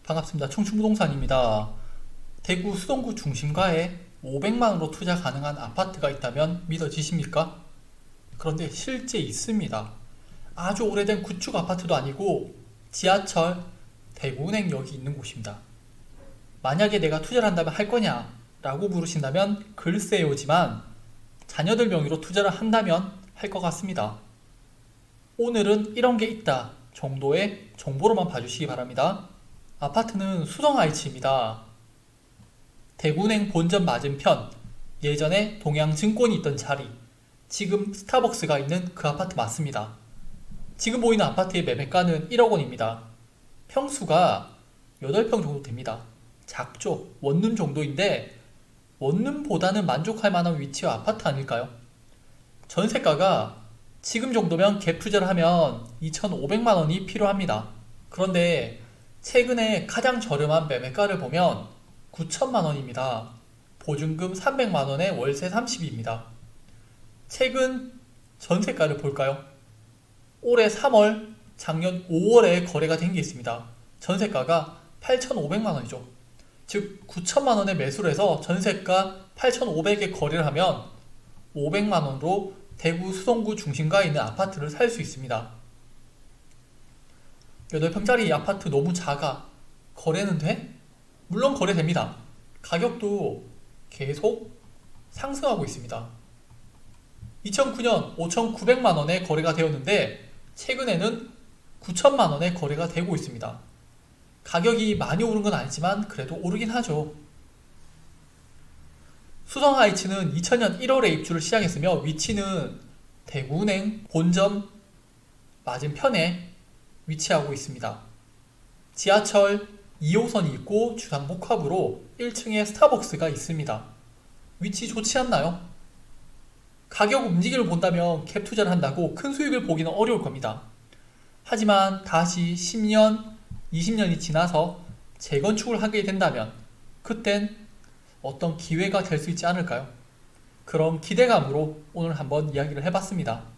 반갑습니다. 청춘부동산입니다. 대구 수동구 중심가에 500만원으로 투자 가능한 아파트가 있다면 믿어지십니까? 그런데 실제 있습니다. 아주 오래된 구축 아파트도 아니고 지하철, 대구은행역이 있는 곳입니다. 만약에 내가 투자를 한다면 할 거냐? 라고 물으신다면 글쎄요지만 자녀들 명의로 투자를 한다면 할 것 같습니다. 오늘은 이런 게 있다 정도의 정보로만 봐주시기 바랍니다. 아파트는 수성IH입니다. 대구은행 본점 맞은편, 예전에 동양증권이 있던 자리, 지금 스타벅스가 있는 그 아파트 맞습니다. 지금 보이는 아파트의 매매가는 1억원입니다. 평수가 8평 정도 됩니다. 작죠? 원룸 정도인데 원룸보다는 만족할 만한 위치와 아파트 아닐까요? 전세가가 지금 정도면 갭 투자를 하면 2,500만원이 필요합니다. 그런데 최근에 가장 저렴한 매매가를 보면 9천만원입니다. 보증금 300만원에 월세 30입니다. 최근 전세가를 볼까요? 올해 3월, 작년 5월에 거래가 된 게 있습니다. 전세가가 8,500만원이죠. 즉 9천만원에 매수를 해서 전세가 8,500에 거래를 하면 500만원으로 대구 수성구 중심가에 있는 아파트를 살 수 있습니다. 8평짜리 아파트 너무 작아. 거래는 돼? 물론 거래됩니다. 가격도 계속 상승하고 있습니다. 2009년 5,900만원에 거래가 되었는데 최근에는 9천만원에 거래가 되고 있습니다. 가격이 많이 오른 건 아니지만 그래도 오르긴 하죠. 수성IH는 2000년 1월에 입주를 시작했으며 위치는 대구은행 본점 맞은편에 위치하고 있습니다. 지하철 2호선이 있고 주상복합으로 1층에 스타벅스가 있습니다. 위치 좋지 않나요? 가격 움직임을 본다면 캡 투자를 한다고 큰 수익을 보기는 어려울 겁니다. 하지만 다시 10년, 20년이 지나서 재건축을 하게 된다면 그땐 어떤 기회가 될 수 있지 않을까요? 그런 기대감으로 오늘 한번 이야기를 해봤습니다.